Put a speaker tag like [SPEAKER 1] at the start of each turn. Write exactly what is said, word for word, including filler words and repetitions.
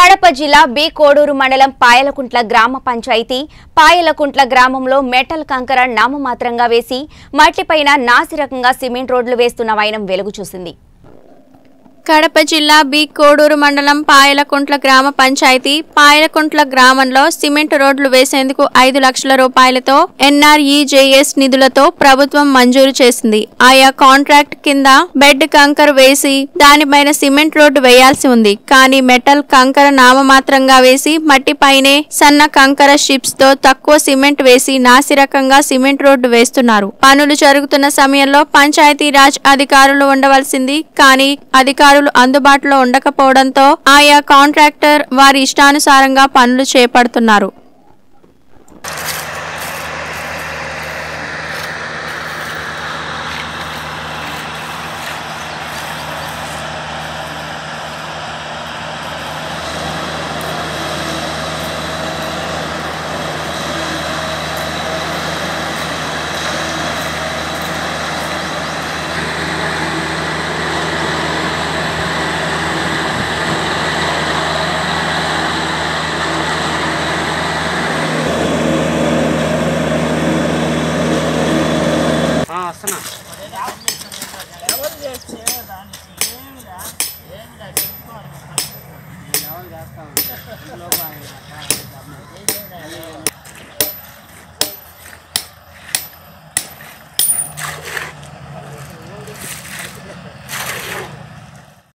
[SPEAKER 1] కడప జిల్లా బి కోడూరు మండలం పాయలకుంట్ల గ్రామ పంచాయతీ పాయలకుంట్ల గ్రామంలో మెటల్ కంకర నామమాత్రంగా వేసి మట్టిపైన నాసిరకంగా సిమెంట్ రోడ్లు వేస్తున్న వైనం వెలుగు చూసింది.
[SPEAKER 2] కడప జిల్లా బి కోడూరు మండలం పాయలకుంట్ల గ్రామ పంచాయతీ పాయలకుంట్ల గ్రామంలో సిమెంట్ రోడ్లు వేసేందుకు ఐదు లక్షల రూపాయలతో ఎన్ఆర్ఈజేఎస్ నిధులతో ప్రభుత్వం మంజూరు చేసింది. ఆయా కాంట్రాక్ట్ కింద బెడ్ కంకర వేసి దానిపైన సిమెంట్ రోడ్డు వేయాల్సి ఉంది. కానీ మెటల్ కంకర నామమాత్రంగా వేసి మట్టిపైనే సన్న కంకర షిప్స్ తో తక్కువ సిమెంట్ వేసి నాసిరకంగా సిమెంట్ రోడ్డు వేస్తున్నారు. పనులు జరుగుతున్న సమయంలో పంచాయతీ రాజ్ అధికారులు ఉండవలసింది. కానీ అధికారులు అందుబాటులో ఉండకపోవడంతో ఆయా కాంట్రాక్టర్ వారి ఇష్టానుసారంగా పనులు చేపడుతున్నారు.
[SPEAKER 3] చేస్తాం